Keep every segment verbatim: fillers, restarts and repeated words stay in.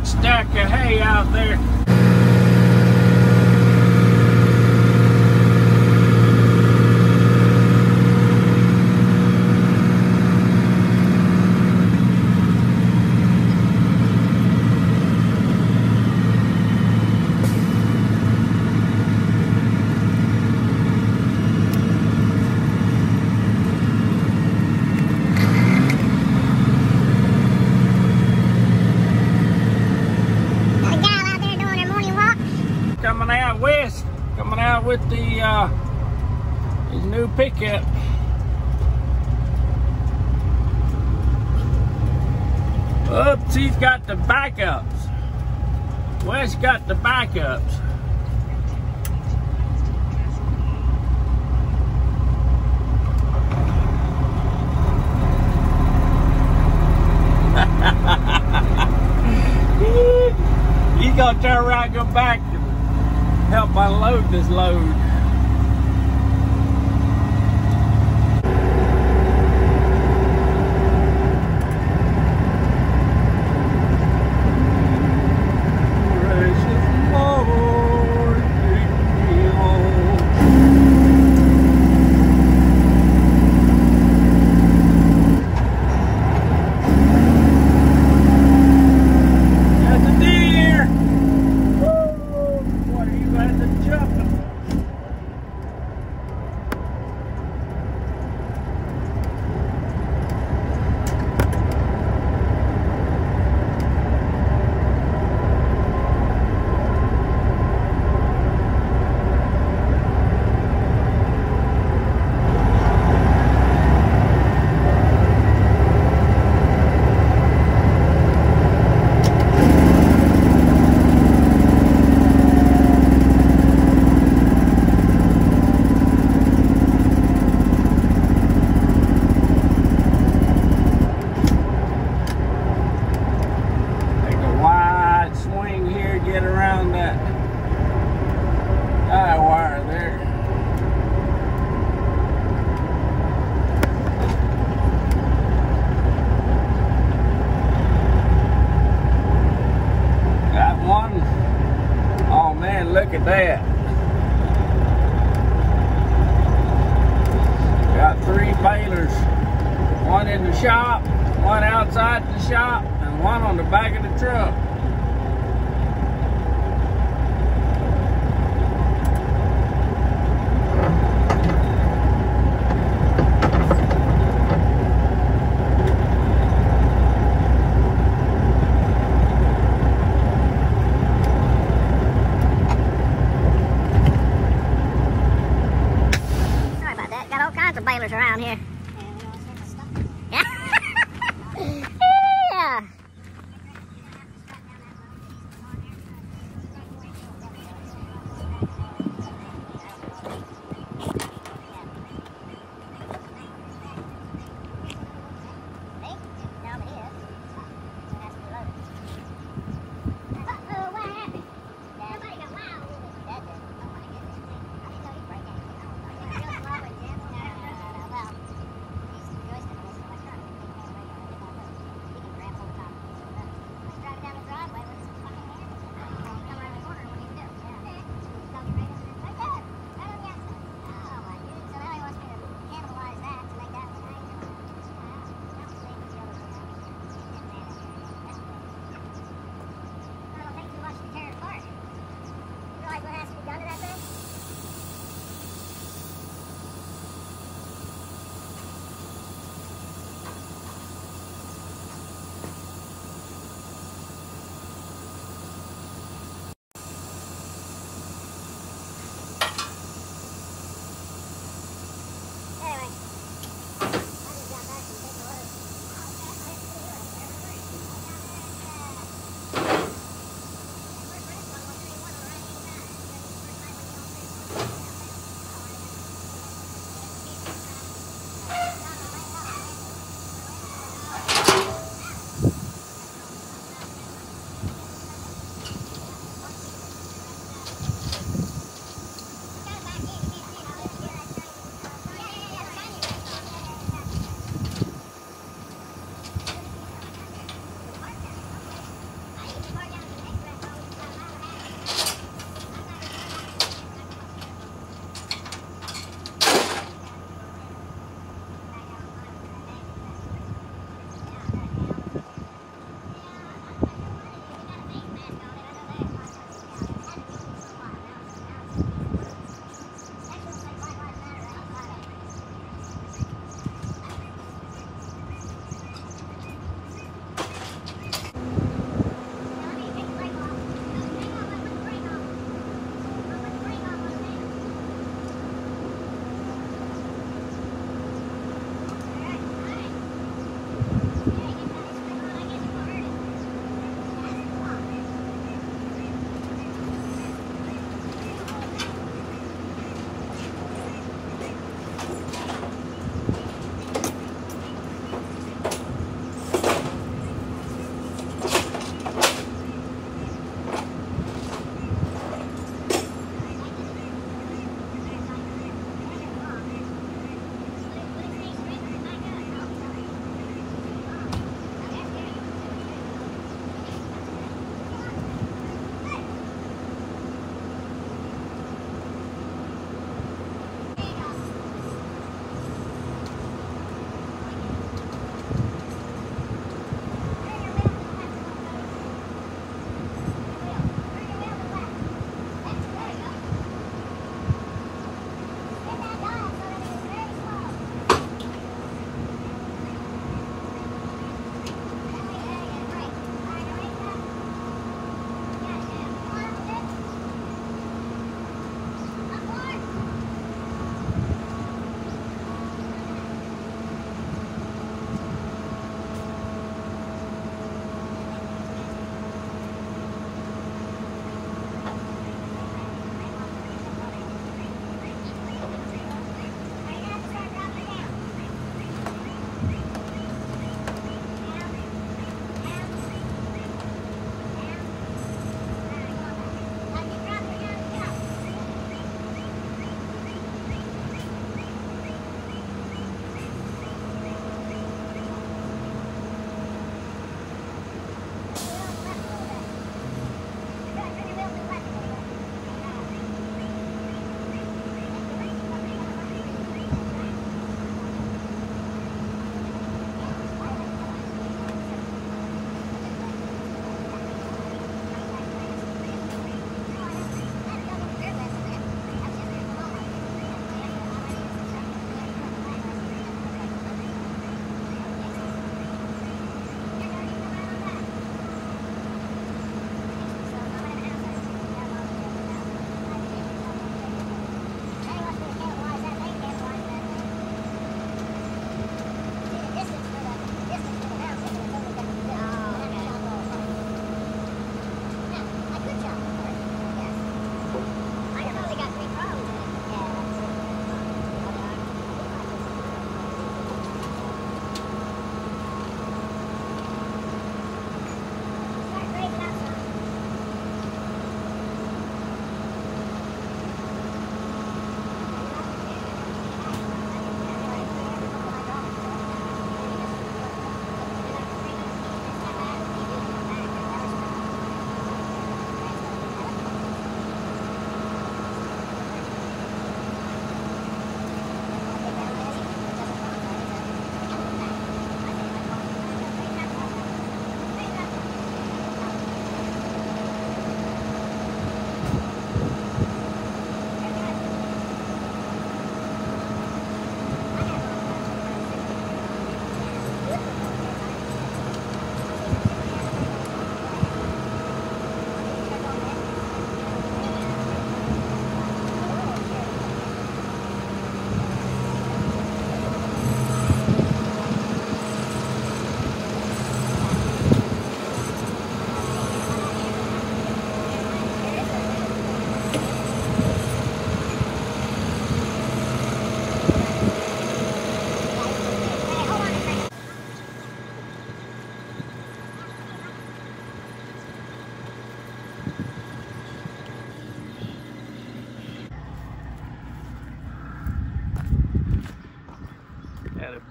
big stack of hay out there. Coming out west, coming out with the uh, his new pickup. Oops, he's got the backups. Wes got the backups. He's gonna turn around and go back to help unload this load. Look at that. Got three balers. One in the shop, one outside the shop, and one on the back of the truck. Balers around here. Yeah. Yeah.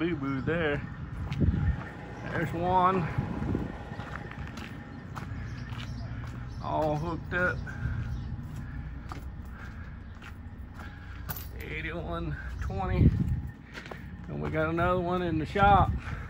boo-boo there. There's one. All hooked up. eighty-one twenty. And we got another one in the shop.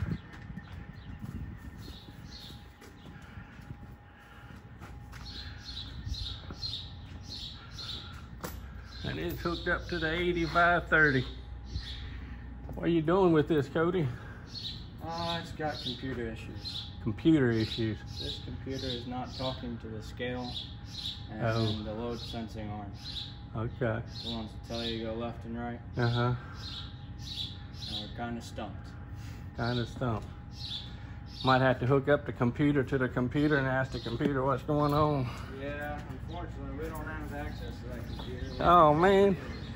And it's hooked up to the eighty-five thirty. What are you doing with this, Cody? Uh, it's got computer issues. Computer issues. This computer is not talking to the scale and Oh. the load sensing arm. Okay. The ones that tell you to go left and right Uh-huh. are kind of stumped. Kind of stumped. Might have to hook up the computer to the computer and ask the computer what's going on. Yeah, unfortunately, we don't have access to that computer. Oh, man.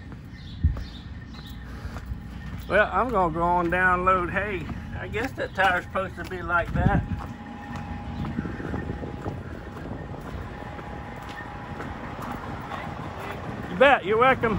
Well, I'm gonna go on download hay. I guess that tire's supposed to be like that. You bet, you're welcome.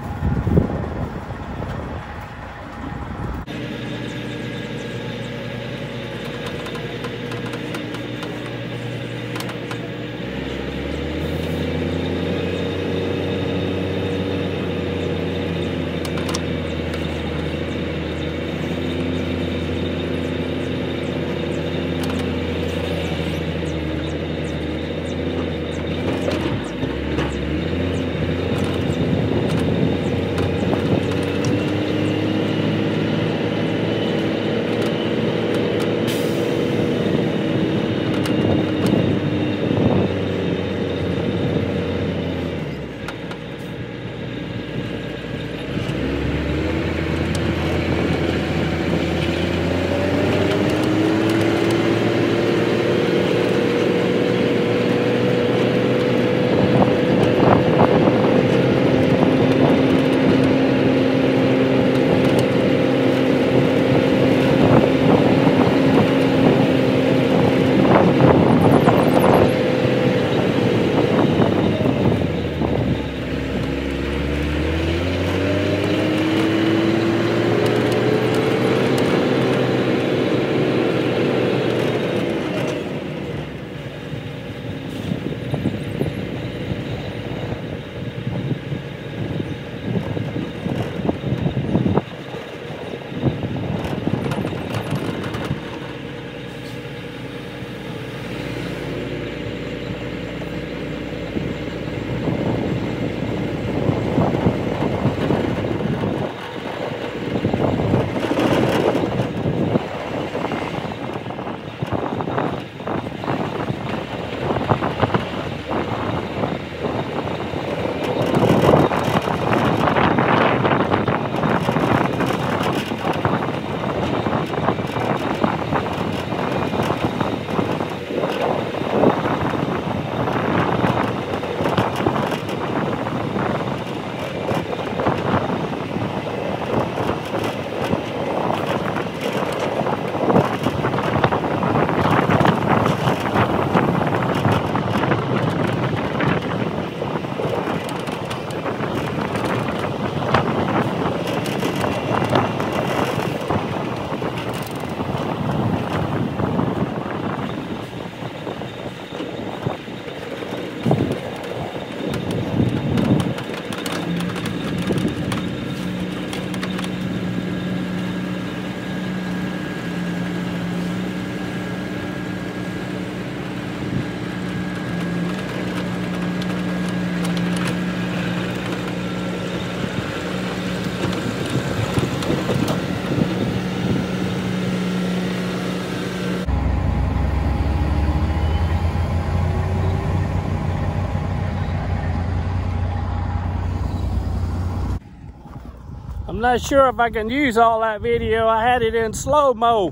I'm not sure if I can use all that video. I had it in slow-mo.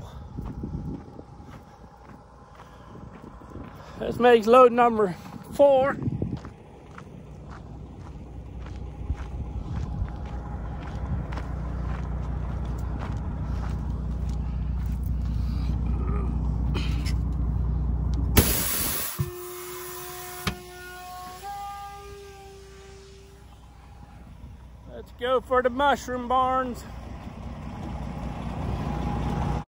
This makes load number four. Let's go for the mushroom barns.